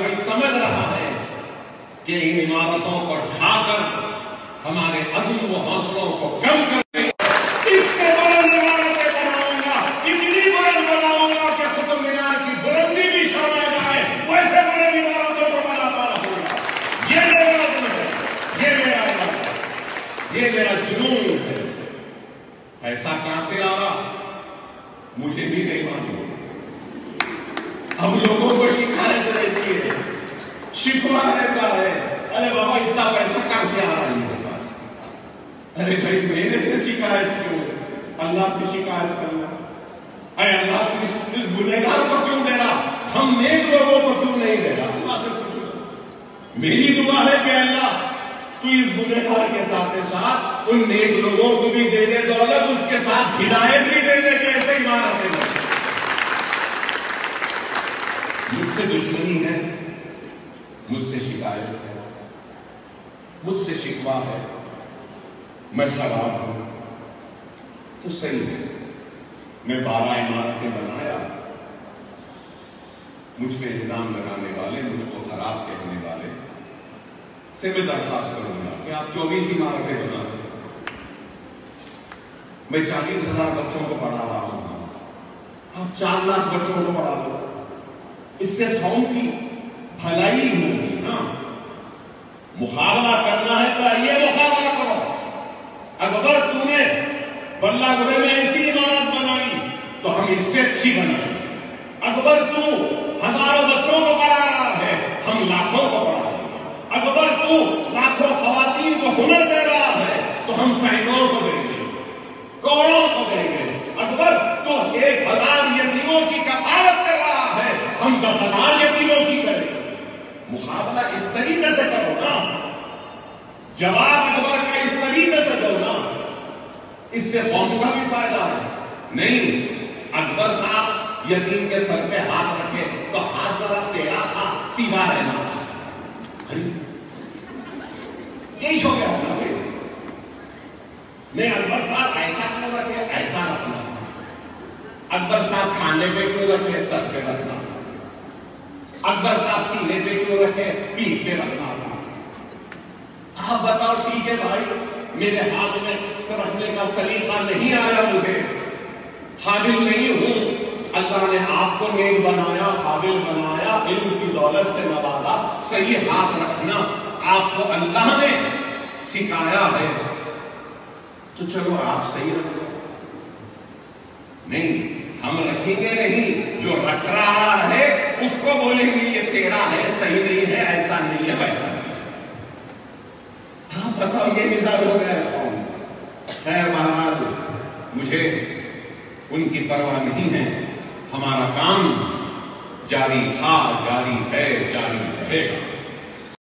कोई समझ रहा है कि इन इमारतों को ढाकर हमारे अज़्म व हौसलों को कम करके इससे बुलंद इमारतें बनाऊंगा, इतनी बुलंद बनाऊंगा कि कुतुब मीनार की बुलंदी भी शर्मा जाए, वैसे बुलंद इमारतों को बनाता रहूंगा। ये मेरा अज़्म है, ये मेरा इरादा है, ये मेरा जुनून है। ऐसा कहां से आ रहा मुझे भी नहीं मालूम। हम लोगों को शिकायत रहती है, शिकवा रहता है, अरे बाबा इतना पैसा कहां से आ रहा है मेरे पास? अरे भाई मेरे से शिकायत क्यों, अल्लाह से शिकायत करना। अरे अल्लाह तू इस गुनहगार को क्यों दे रहा, हम नेक लोगों को क्यों नहीं दे रहा? अल्लाह से पूछो। मेरी दुआ है कि अल्लाह तू इस गुनहगार के साथ साथ उन नेक लोगों को भी दे दे दौलत, उसके साथ हिदायत भी दे दे कि ऐसे ही माना दे। मुझसे दुश्मनी है, मुझसे शिकायत है, मुझसे शिकवा है, मैं खराब हूं तो सही है। मैं 12 इमारतें बनाया, मुझ पे इल्जाम लगाने वाले, मुझको खराब कहने वाले से मैं दरखास्त करूंगा कि आप 24 इमारतें बना दो। मैं 40,000 बच्चों को पढ़ा रहा हूं, आप 4 लाख बच्चों को पढ़ा दो। इससे कौम की भलाई होगी ना। मुकाबला करना है तो ये मुकाबला करो। अकबर तूने बल्लागुड़े में ऐसी इमारत बनाई तो हम इससे अच्छी बनाए। अकबर तू हजारों बच्चों को पढ़ा रहा है, हम लाखों को पढ़ा रहे हैं। अकबर तू लाखों खवातीन को हुनर दे रहा है तो हम सैकड़ों को देंगे, करोड़ों को देंगे। अकबर तो 1000 यतीमों की कफालत कर रहा है, हम 10,000 यतीमों की करेंगे। मुकाबला इस तरीके से करो ना, जवाब अकबर का इस तरीके से दो ना, इससे कौम का भी फायदा है। नहीं, अकबर साहब यतीम के सर पे हाथ रखे तो हाथ जरा टेढ़ा था, सीधा रहना। यही हो गया होगा भाई। नहीं, अकबर साहब ऐसा क्यों रखे, ऐसा रखना। अकबर साहब खाने पे क्यों रखे, सर पे रखना। अकबर साहब सीने पे क्यों रखे, पीठ पे रखना। आप बताओ, ठीक है भाई, मेरे हाथ में रखने का सलीका नहीं आया, मुझे काबिल नहीं हूं। अल्लाह ने आपको नेक बनाया, काबिल बनाया, इल्म की दौलत से नवाजा, सही हाथ रखना आपको अल्लाह ने सिखाया है, तो चलो आप सही रखो। नहीं, हम रखेंगे नहीं, जो रख रहा है उसको बोलेंगे ये तेरा है, सही नहीं है, ऐसा नहीं है, वैसा नहीं है। हाँ बताओ, ये मिजाज हो गया। खैर महाराज, मुझे उनकी परवाह नहीं है। हमारा काम जारी था, जारी है, जारी रहेगा।